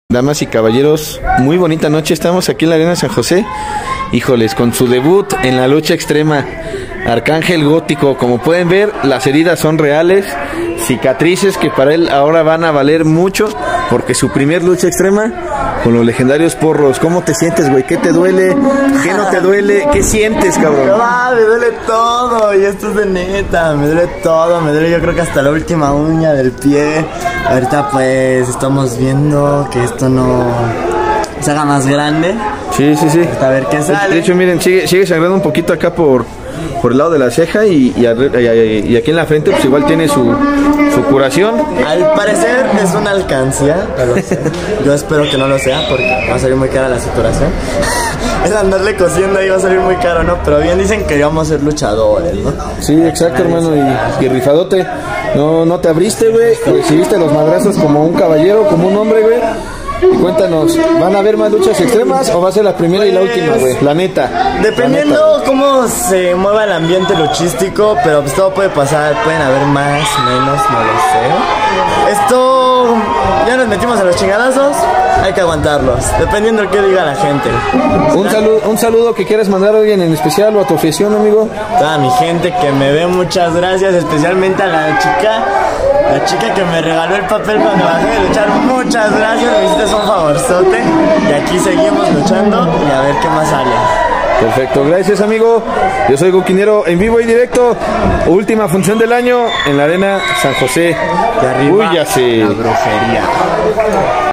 Damas y caballeros, muy bonita noche, estamos aquí en la Arena San José, híjoles, con su debut en la lucha extrema, Arcángel Gótico. Como pueden ver, las heridas son reales, cicatrices que para él ahora van a valer mucho, porque su primer lucha extrema con los legendarios Porros. ¿Cómo te sientes, güey? ¿Qué te duele? ¿Qué no te duele? ¿Qué sientes, cabrón? Me duele todo, y esto es de neta, me duele todo, me duele yo creo que hasta la última uña del pie. Ahorita pues estamos viendo que esto no se haga más grande. Sí. A ver qué sale. De hecho, miren, sigue sangrando un poquito acá por el lado de la ceja y aquí en la frente pues igual tiene su curación. Al parecer es una alcancía, no lo sé. Yo espero que no lo sea porque va a salir muy cara la suturación. Es andarle cosiendo ahí, va a salir muy caro, ¿no? Pero bien dicen que íbamos a ser luchadores, ¿no? Sí, exacto, hermano, y rifadote. No te abriste, güey. Recibiste los madrazos como un caballero, como un hombre, güey. Y cuéntanos, ¿van a haber más luchas extremas o va a ser la primera y la última, güey? La neta. Dependiendo cómo se mueva el ambiente luchístico, pero pues todo puede pasar, pueden haber más, menos, no lo sé. Esto, ya nos metimos a los chingadazos, hay que aguantarlos, dependiendo de qué diga la gente. Un saludo que quieras mandar a alguien en especial o a tu afición, amigo. Toda mi gente que me ve, muchas gracias, especialmente a la chica que me regaló el papel cuando bajé de luchar. Muchas gracias, me hiciste un favorzote. Y aquí seguimos luchando y a ver qué más sale. Perfecto, gracias, amigo. Yo soy Goquinero en vivo y directo. Última función del año en la Arena San José. De arriba, Uy, ya sé. La brujería.